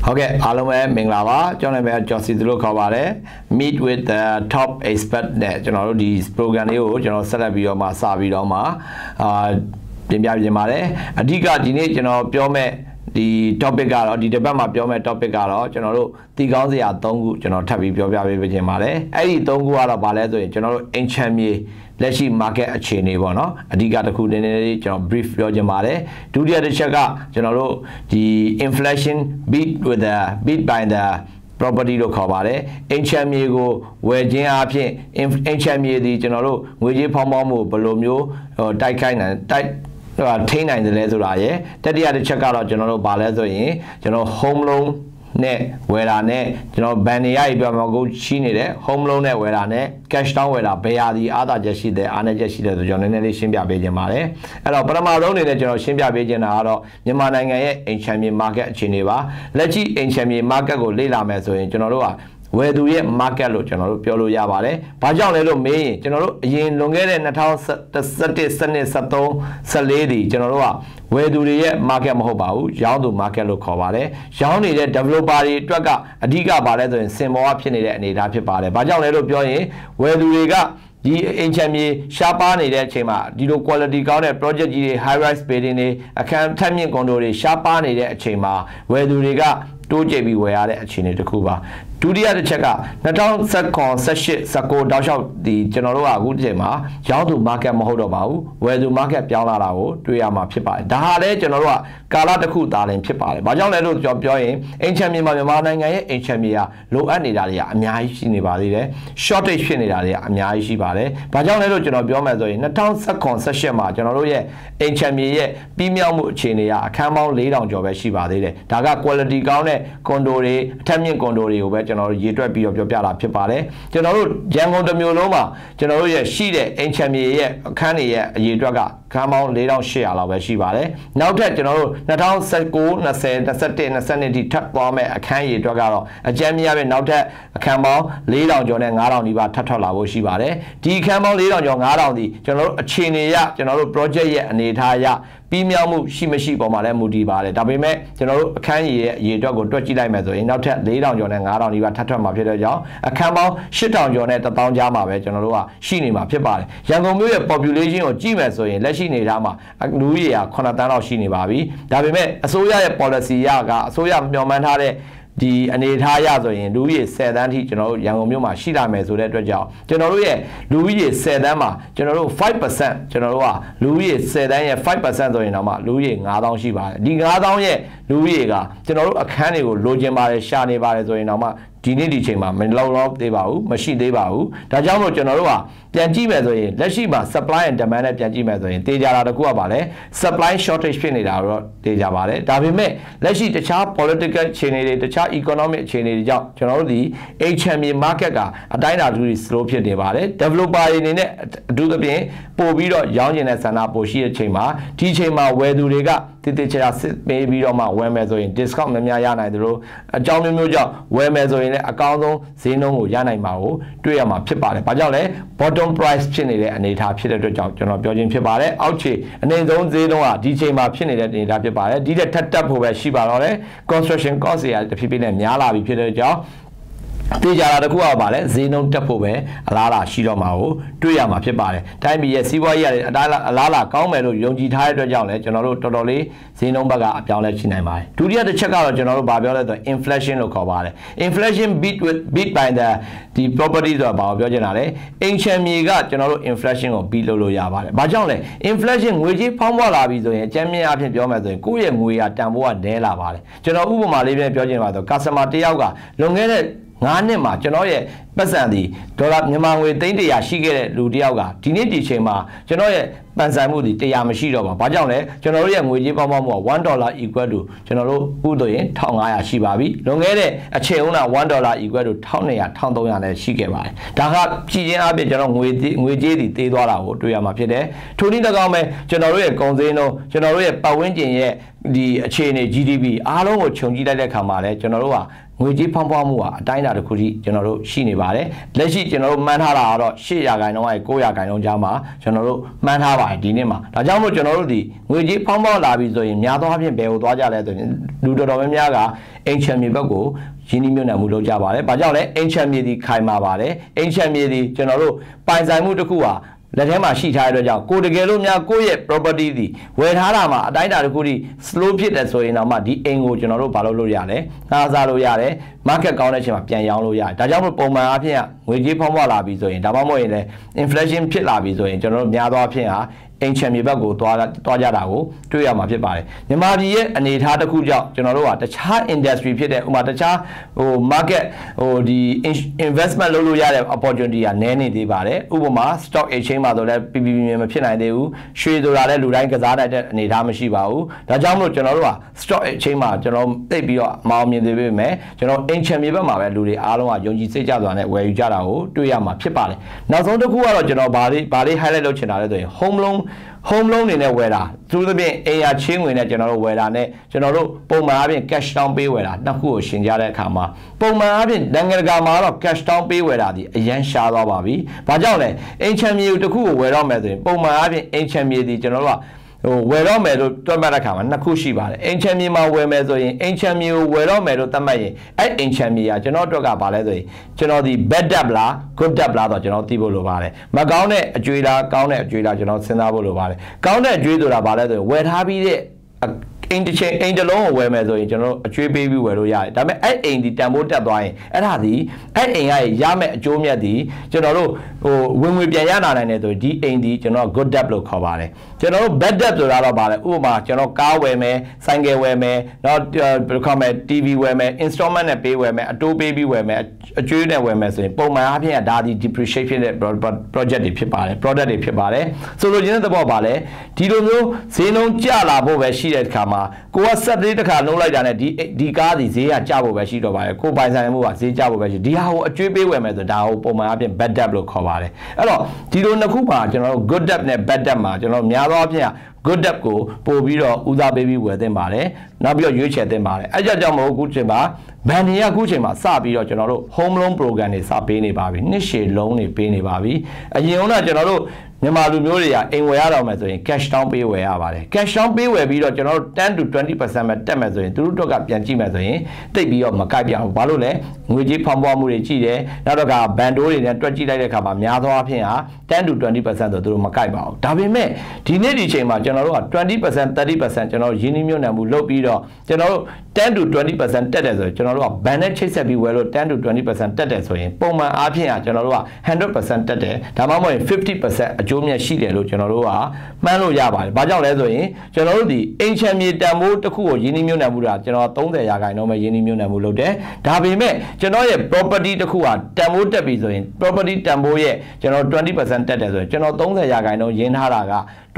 Okay, Alome Minglava, John Josidro Cavare, meet with the top expert that this program, General Salabio Masavidoma, Dimare, Adiga Dine, Piome. The topic or the debama piome topic are general Tiganzia Tongu, general Tabi Pioia Vijamare, Eddie Tongu ala Baledo, general Enchami, Leshi market a chini bono, Adiga the Kudinary, general brief Rojamare, to the other Chaga, general the inflation beat with the beat by the property to Cavare, Enchami go, where Jin Enchami the general, Wiji Pomomu, Bolomio, or Taikan, Tain in the letter, that the other check out general Balezo, general home loan net, where I net, general Bania, Biamago Chini, home loan net, where I net, cash down where I pay the other Jessie, the Anna Jessie, the Johnny Shimbia Bejamare, and Obama only the general Shimbia Bejana, Yamananga, Enchami market Chineva, Lechi Enchami market go Lila Meso in General. Where do we market lo general Piolo Yavale? Pajan little me, general Yin Longere Natal Sati Sunday Sato Salady, general. Where do we market Mohobau? Yandu market lo Covale, Shani the developer Traga, Adiga Baledo and Simo option and it happy pale. Pajan little Pioye, where do we got? The HME Shapani that Chema, Dido quality garden project, high rise building, a Tammy Condore, Shapani that Chema, where do we got? 2JB ဝယ်ရတဲ့အချိန်တွေတစ်ခုပါဒုတိယတစ်ချက်က2018 19တောက်လျှောက်ဒီကျွန်တော်တို့ကအခုဒီချိန်မှာရောင်းသူ market မဟုတ်တော့ပါဘူးဝယ်သူ market ပြောင်းလာတာကိုတွေ့ရမှာဖြစ်ပါတယ်ဒါဟာလည်းကျွန်တော်တို့ကကာလတစ်ခုသားလင်ဖြစ်ပါတယ်ဘာကြောင့်လဲလို့ကျွန်တော်ပြောရင်အင်ချမ်မြေမှာမြန်မာနိုင်ငံရဲ့အင်ချမ်မြေကလိုအပ်နေတာတွေကအများကြီးရှိနေပါသေးတယ် shortage ဖြစ်နေတာတွေကအများကြီးရှိပါတယ်ဘာကြောင့်လဲလို့ကျွန်တော်ပြောမယ်ဆိုရင်2018မှာကျွန်တော်တို့ရဲ့အင်ချမ်မြေရဲ့ပြီးမြောက်မှုအခြေအနေကအခန်းပေါင်း 4000 ကျော်ပဲရှိပါသေးတယ်ဒါက quality ကောင်းတဲ့ကွန်ဒိုတွေအထက်မြင့်ကွန်ဒိုတွေကိုပဲကျွန်တော်တို့ရေတွက်ပြီးတော့ပြောပြတာဖြစ်ပါတယ်ကျွန်တော်တို့ရန်ကုန်တစ်မျိုးလုံးမှာကျွန်တော်တို့ရဲ့ရှိတဲ့အင်ချမ်မြေရဲ့အခန်းတွေရဲ့အရေအတွက်ကခန်းပေါင်း 4800 လောက်ပဲရှိပါတယ်နောက်ထပ်ကျွန်တော်တို့2019 20 21 22ထိထပ်သွားမဲ့အခန်းရေအတွက်ကတော့အကြမ်းမြရပဲနောက်ထပ်အခန်းပေါင်း 4000 ကျော်နဲ့ 5000 နီးပါးထပ်ထွက်လာဖို့ရှိပါတယ်ဒီအခန်းပေါင်း 4000 ကျော် 5000ဒီကျွန်တော်တို့အခြေအနေရကျွန်တော်တို့ project ရဲ့အနေအထားအရပြီးမြောက်မှုရှိမရှိပေါ်မှာလည်းမူတည်ပါတယ်ဒါပေမဲ့ကျွန်တော်တို့အခန်းကြီးရဲ့အရေအတွက်ကိုတွက်ကြည့်လိုက်မယ်ဆိုရင်နောက်ထပ် 4000 ကျော်နဲ့ 5000 နီးပါးထပ်ထွက်မှာဖြစ်တဲ့ကြောင့်အခန်းပေါင်း 8000 ကျော်နဲ့ 1000 ကြားမှာပဲကျွန်တော်တို့ကရှိနေမှာဖြစ်ပါတယ်ရန်ကုန်မြို့ရဲ့ population ကိုကြည့်မယ်ဆိုရင်လက်ရှိနေသားမှာလူဦးရေက 9 တန်းလောက်ရှိနေပါပြီဒါပေမဲ့အစိုးရရဲ့ policy ကအစိုးရမျှော်မှန်းထားတဲ့ဒီအနေထားရဆိုရင်လူဦးရေ10တန်းထိကျွန်တော်တို့ရန်ကုန်မြို့မှာရှိလာမယ်ဆိုတဲ့အတွက်ကြောင့်ကျွန်တော်တို့ရဲ့လူဦးရေ10တန်းမှာကျွန်တော်တို့ 5% ကျွန်တော်တို့ကလူဦးရေ10တန်းရဲ့ 5% ဆိုရင်တော့မှလူဦးရေ 9000 ရှိပါတယ်ဒီ9000ရဲ့လူဦးရေကကျွန်တော်တို့အခန်းတွေကိုလိုချင်ပါတယ်ရှာနေပါတယ်ဆိုရင်တော့မှဒီနေ့ဒီချိန်မှာမလောက်တော့သေးပါဘူးမရှိသေးပါဘူးဒါကြောင့်မို့ကျွန်တော်တို့ကပြန်ကြည့်မယ်ဆိုရင်လက်ရှိမှာ supply and demand နဲ့ပြန်ကြည့်မယ်ဆိုရင်တေးကြတာတကူကပါလဲ supply shortage ဖြစ်နေတာတော့တေးကြပါတယ်ဒါပေမဲ့လက်ရှိတခြား political အခြေအနေတွေတခြား economic အခြေအနေတွေကြောင့်ကျွန်တော်တို့ဒီ HME market ကအတိုင်းအတာတူ slow ဖြစ်နေပါတယ် developer တွေအနေနဲ့အထူးသဖြင့်ပို့ပြီးတော့ရောင်းကျင်တဲ့ဆန္ဒပို့ရှိတဲ့ချိန်မှာဒီချိန်မှာဝယ်သူတွေကတိတိကျကျစစ်ပေးပြီးတော့မှဝယ်မယ်ဆိုရင် discount များများရနိုင်တယ်လို့အကြောင်းမျိုးမျိုးကြောင့်ဝယ်မယ်ဆိုရင်လည်းအကောင်းဆုံးဈေးနှုန်းကိုရနိုင်မှာကိုတွေ့ရမှာဖြစ်ပါတယ်။ဘာကြောင့်လဲ bottom price ဖြစ်နေတဲ့အနေအထားဖြစ်တဲ့အတွက်ကြောင့်ကျွန်တော်ပြောခြင်းဖြစ်ပါတယ်။အောက်ခြေအနေဆုံးဈေးနှုန်းကဒီချိန်မှာဖြစ်နေတဲ့အနေအထားဖြစ်ပါတယ်။ဒီတက်တက်ဖို့ပဲရှိပါတော့တယ်။ construction cost တွေကတဖြည်းဖြည်းနဲ့များလာပြီဖြစ်တဲ့ကြောင့်တေးကြတာတခုကပါလဲဈေးနှုန်းတက်ဖို့ပဲအလားအလာရှိတော့မှာကိုတွေ့ရမှာဖြစ်ပါတယ်။တိုင်းပြည်ရဲ့စီးပွားရေးရတဲ့အလားအလာကောင်းမယ်လို့ယုံကြည်ထားတဲ့အတွက်ကြောင့်လည်းကျွန်တော်တို့တော်တော်လေးဈေးနှုန်းဘက်ကအပြောင်းလဲရှိနိုင်ပါတယ်။ဒုတိယတစ်ချက်ကတော့ကျွန်တော်တို့ဗာပြောလဲဆို inflation လို့ခေါ်ပါတယ်။ inflation beat by the property ဆိုတာဘာကိုပြောချင်တာလဲ။အင်ချမ်မြေကကျွန်တော်တို့ inflation ကို beat လုပ်လို့ရပါတယ်။ဘာကြောင့်လဲ inflation ငွေကြေးဖောင်းပွားလာပြီဆိုရင်အကျဉ်းမြင့်အဖြစ်ပြောမယ်ဆိုရင်ကိုယ့်ရဲ့ငွေရတန်ဖိုးကနည်းလာပါတယ်။ကျွန်တော်ဥပမာလေးပြောချင်ပါဆို customer တယောက်ကလွန်ခဲ့တဲ့9 နှစ်မှာကျွန်တော်ရဲ့ပတ်စံဒီဒေါ်လာမြန်မာငွေ300ရှိခဲ့တဲ့လူတယောက်ကဒီနေ့ဒီချိန်မှာကျွန်တော်ရဲ့ပန်ဆိုင်မှုဒီ100မရှိတော့ပါဘာကြောင့်လဲကျွန်တော်တို့ရဲ့ငွေကြေးပေါင်းပေါင်းမှုက$1 equal to ကျွန်တော်တို့ဥဆိုရင်1500ရှိပါပြီလွန်ခဲ့တဲ့အချိန်ဦးက$1 equal to 1200 1300နဲ့ရှိခဲ့ပါတယ်ဒါကပြည်ချင်းအပြည့်ကျွန်တော်ငွေကြေးဒီသေးသွားတာကိုတွေ့ရမှာဖြစ်တယ်ထိုနည်း၎င်းပဲကျွန်တော်တို့ရဲ့ကုန်စည်နှုန်းကျွန်တော်တို့ရဲ့ပတ်ဝန်းကျင်ရဲ့ဒီအခြေအနေ GDP အားလုံးကိုခြုံကြည့်လိုက်တဲ့အခါမှာလဲကျွန်တော်တို့ကငွေကြေးဖောင်းပွားမှုကအတိုင်းအတာတစ်ခုထိကျွန်တော်တို့ရှိနေပါတယ်လက်ရှိကျွန်တော်တို့မှန်းထားတာကတော့8ရာခိုင်နှုန်းကနေ9ရာခိုင်နှုန်းကြားမှာကျွန်တော်တို့မှန်းထားပါတယ်ဒီနေ့မှာဒါကြောင့်မို့ကျွန်တော်တို့ဒီငွေကြေးဖောင်းပွားလာပြီဆိုရင်များသောအားဖြင့်ဘယ်ကိုသွားကြလဲဆိုရင်လူတော်တော်များများကအိမ်ချမ်းမြေဘက်ကိုရင်းနှီးမြှုပ်နှံမှုလုပ်ကြပါတယ်။ဘာကြောင့်လဲအိမ်ချမ်းမြေဒီခိုင်မာပါတယ်။အိမ်ချမ်းမြေဒီကျွန်တော်တို့ပိုင်ဆိုင်မှုတစ်ခုဟာလက်ထဲမှာရှိထားတဲ့အတွက်ကြောင့်ကိုတကယ်လို့များကိုယ့်ရဲ့ property ဒီဝယ်ထားတာမှာအတိုင်းအတာတစ်ခုထိ slow ဖြစ်တယ်ဆိုရင်တော့မှဒီအိမ်ကိုကျွန်တော်တို့ဘာလုပ်ရလဲငှားစားလို့ရတယ် market ကောင်းတဲ့အချိန်မှာပြန်ရောင်းလို့ရတယ်ဒါကြောင့်မို့ပုံမှန်အားဖြင့်ငွေကြေးဖောင်းပွားလာပြီဆိုရင်ဒါမှမဟုတ်ရင်လည်း inflation ဖြစ်လာပြီဆိုရင်ကျွန်တော်တို့များသောအားဖြင့်ဟာအိမ်ချမ်းမြေဘက်ကိုသွားကြတာကိုတွေ့ရမှာဖြစ်ပါတယ်မြန်မာပြည်ရဲ့အနေအထားတစ်ခုကြောင့်ကျွန်တော်တို့ကတခြား industry ဖြစ်တဲ့ဥပမာတခြားmarket ဒီ investment လုပ်လို့ရတဲ့ opportunity ကနည်းနေသေးပါတယ်ဥပမာ stock exchange မှာဆိုလည်း PPP မဖြစ်နိုင်သေးဘူးရွှေဆိုတာလည်းလူတိုင်းကစားနိုင်တဲ့အနေအထားမရှိပါဘူးဒါကြောင့်မို့ကျွန်တော်တို့က stock exchange မှာကျွန်တော်သိပြီးတော့မအောင်မြင်သေးပေမဲ့ကျွန်တော်အိမ်ချမ်းမြေဘက်မှာပဲလူတွေအားလုံးကယုံကြည်စိတ်ကြစွာနဲ့ဝယ်ယူကြတာကိုတွေ့ရမှာဖြစ်ပါတယ်နောက်ဆုံးတစ်ခုကတော့ကျွန်တော်ဗာလေး highlight လုပ်ချင်တာလဲဆိုရင် home loan နေနဲ့ဝယ်တာသူသဖြင့်အိမ်ယာချင်းငွေနဲ့ကျွန်တော်တို့ဝယ်တာနဲ့ကျွန်တော်တို့ပုံမှန်အားဖြင့် cash down ပေးဝယ်တာနှစ်ခုကိုရှင်းကြတဲ့အခါမှာပုံမှန်အားဖြင့်နိုင်ငံတကာမှာတော့ cash down ပေးဝယ်တာဒီအရန်ရှားသွားပါပြီ။ဘာကြောင့်လဲအိမ်ချမ်းမြေတစ်ခုကိုဝယ်တော့မယ်ဆိုရင်ပုံမှန်အားဖြင့်အိမ်ချမ်းမြေဒီကျွန်တော်တို့ကဝယ်တော့မယ်လို့တွက်မှတ်တဲ့အခါမှာနှစ်ခုရှိပါတယ်အိမ်ချမ်းမြေမှာဝယ်မယ်ဆိုရင်အိမ်ချမ်းမြေကိုဝယ်တော့မယ်လို့သတ်မှတ်ရင်အဲ့အိမ်ချမ်းမြေကကျွန်တော်အတွက်ကဘာလဲဆိုရင်ကျွန်တော်ဒီ bad debt လား good debt လားတော့ကျွန်တော်သိဖို့လိုပါတယ်မကောင်းတဲ့အကြွေးလားကောင်းတဲ့အကြွေးလားကျွန်တော်စဉ်းစားဖို့လိုပါတယ်ကောင်းတဲ့အကြွေးဆိုတာဘာလဲဆိုရင်ဝယ်ထားပြီးတဲ့အိမ်တစ်လုံးကိုဝယ်မယ်ဆိုရင်ကျွန်တော်တို့အကျွေးပေးပြီးဝယ်လို့ရတယ်ဒါပေမဲ့အဲ့အိမ်ဒီတန်ဖိုးတက်သွားရင်အဲ့ဒါဒီအဲ့အိမ်ကရမယ့်အကျိုးမြတ်ဒီကျွန်တော်တို့ဝင်ငွေပြန်ရလာနိုင်တယ်ဆိုဒီအိမ်ဒီကျွန်တော် good debt လို့ခေါ်ပါတယ်ကျွန်တော်တို့ bad debt ဆိုတာတော့ဗါလဲဥပမာကျွန်တော်ကားဝယ်မယ်ဆိုင်ကယ်ဝယ်မယ်နောက်ဘယ်လိုခေါ်မလဲ TV ဝယ်မယ် installment နဲ့ပေးဝယ်မယ်အတိုးပေးပြီးဝယ်မယ်အကျွေးနဲ့ဝယ်မယ်ဆိုရင်ပုံမှန်အားဖြင့်ဒါဒီ depreciate ဖြစ်တဲ့ project တွေဖြစ်ပါတယ် product တွေဖြစ်ပါတယ်ဆိုလိုချင်တဲ့သဘောဗါလဲဒီလိုမျိုးဈေးနှုန်းကျလာဖို့ပဲရှိတဲ့အခါမှာကိုကဆက်သေးတစ်ခါလုံးလိုက်တာနဲ့ဒီကားဒီဈေးကကျဖို့ပဲရှိတော့ပါတယ်ကိုပိုင်ဆိုင်မှုကဈေးကျဖို့ပဲရှိဒီဟာကိုအကျွေးပေးဝယ်မယ်ဆိုဒါကိုပုံမှန်အားဖြင့် bad debt လို့ခေါ်ပါတယ်အဲ့တော့ဒီလိုနှစ်ခုမှာကျွန်တော်တို့ good debt နဲ့ bad debt မှာကျွန်တော်များသောအားဖြင့် good debt ကိုပို့ပြီးတော့ဦးစားပေးပြီးဝယ်သင့်ပါတယ်နောက်ပြီးတော့ရွေးချယ်သင့်ပါတယ်အဲ့ကြောင့်မို့အခုချိန်မှာဘန်နေရအခုချိန်မှာစပြီးတော့ကျွန်တော်တို့ home loan program တွေစပေးနေပါပြီနှစ်ရှည် loan တွေပေးနေပါပြီအရင်ကကျွန်တော်တို့မြန်မာလူမျိုးတွေကအိမ်ဝယ်ရတော့မယ်ဆိုရင် cash down ပေးဝယ်ရပါတယ် cash down ပေးဝယ်ပြီးတော့ကျွန်တော်တို့10 to 20% ပဲတက်မယ်ဆိုရင်သူတို့တော့ကပြန်ကြည့်မယ်ဆိုရင်တိတ်ပြီးတော့မကိုက်ပြအောင်ဘာလို့လဲငွေကြေးဖောင်းပွားမှုတွေကြည့်တယ်နောက်တော့ကဘန်ဒိုးတွေနဲ့တွက်ကြည့်လိုက်တဲ့အခါမှာများသောအားဖြင့်ဟာ10 to 20% ဆိုသူတို့မကိုက်ပါဘူးဒါပေမဲ့ဒီနေ့ဒီချိန်မှာကျွန်တော်တို့က20% 30% ကျွန်တော်ရင်းနှီးမြှုပ်နှံမှုလုပ်ပြီးတော့ကျွန်တော်တို့10 to 20% တက်တယ်ဆိုရင်ကျွန်တော်တို့ကဘန်နဲ့ချိတ်ဆက်ပြီးဝယ်လို့10 to 20% တက်တယ်ဆိုရင်ပုံမှန်အားဖြင့်ဟာကျွန်တော်တို့က100% တက်တယ်ဒါမှမဟုတ်ရင်50% အကျိုးမြတ်ရှိတယ်လို့ကျွန်တော်တို့ကမှန်းလို့ရပါတယ်ဘာကြောင့်လဲဆိုရင်ကျွန်တော်တို့ဒီအိမ်ချမ်းမြေတန်ဖိုးတစ်ခုကိုရင်းနှီးမြှုပ်နှံမှုတာကျွန်တော်30ရာခိုင်နှုန်းပဲရင်းနှီးမြှုပ်နှံမှုလုပ်တယ်ဒါပေမဲ့ကျွန်တော်ရဲ့ property တစ်ခုကတန်ဖိုးတက်ပြီဆိုရင် property တန်ဖိုးရဲ့ကျွန်တော်20% တက်တယ်ဆိုရင်ကျွန်တော်30ရာခိုင်နှုန်းရင်းထားတာက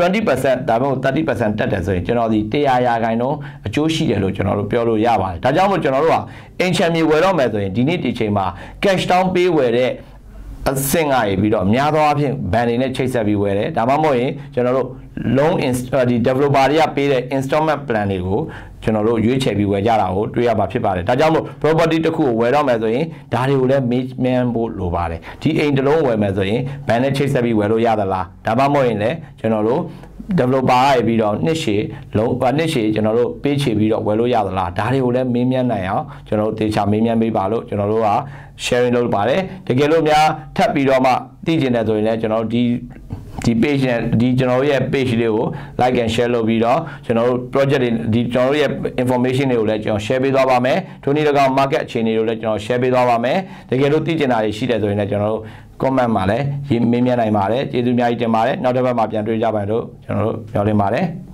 20% ဒါမှမဟုတ်30% တက်တယ်ဆိုရင်ကျွန်တော်ဒီ100ရာခိုင်နှုန်းအကျိုးရှိတယ်လို့ကျွန်တော်တို့ပြောလို့ရပါတယ်ဒါကြောင့်မို့ကျွန်တော်တို့ကအင်ချမ်းမြေဝယ်တော့မယ်ဆိုရင်ဒီနေ့ဒီချိန်မှာ cash down ပေးဝယ်တဲ့အဆင့်ကရပြီးတော့များသောအားဖြင့်ဘန်တွေနဲ့ချိတ်ဆက်ပြီးဝယ်တယ်ဒါမှမဟုတ်ရင်ကျွန်တော်တို့ loan ဒီ developer တွေကပေးတဲ့ installment plan တွေကိုကျွန်တော်တို့ရွေးချယ်ပြီးဝယ်ကြတာကိုတွေ့ရမှာဖြစ်ပါတယ်ဒါကြောင့်မို့ property တစ်ခုကိုဝယ်တော့မယ်ဆိုရင်ဒါတွေကိုလည်း manage ဖို့လိုပါတယ်ဒီအိမ်တစ်လုံးဝယ်မယ်ဆိုရင်ဘန်နဲ့ချိတ်ဆက်ပြီးဝယ်လို့ရသလားဒါမှမဟုတ်ရင်လည်းကျွန်တော်တို့ developer ရပြီးတော့နှစ်ရှည်ကျွန်တော်တို့ပေးချေပြီးတော့ဝယ်လို့ရသလားဒါတွေကိုလည်းမေးမြန်းနိုင်အောင်ကျွန်တော်တို့တေချာမေးမြန်းပေးပါလို့ကျွန်တော်တို့က sharing လုပ်ပါတယ်တကယ်လို့များထပ်ပြီးတော့မှသိကျင်တယ်ဆိုရင်လည်းကျွန်တော်တို့ဒီ page နဲ့ဒီကျွန်တော်ရဲ့ page လေးကို like and share လုပ်ပြီးတော့ကျွန်တော်တို့ project တွေဒီကျွန်တော်တို့ရဲ့ information တွေကိုလည်းကျွန်တော် share ပေးသွားပါမယ်ထိုနည်း၎င်း market အခြေအနေတွေကိုလည်းကျွန်တော် share ပေးသွားပါမယ်တကယ်လို့သိကျင်တာတွေရှိတယ်ဆိုရင်လည်းကျွန်တော်တို့ comment မှာလည်းမေးမြန်းနိုင်ပါတယ်ကျေးဇူးအများကြီးတင်ပါတယ်နောက်တစ်ပတ်မှာပြန်တွေ့ကြပါမယ်လို့ကျွန်တော်တို့ပြောလင်းပါတယ်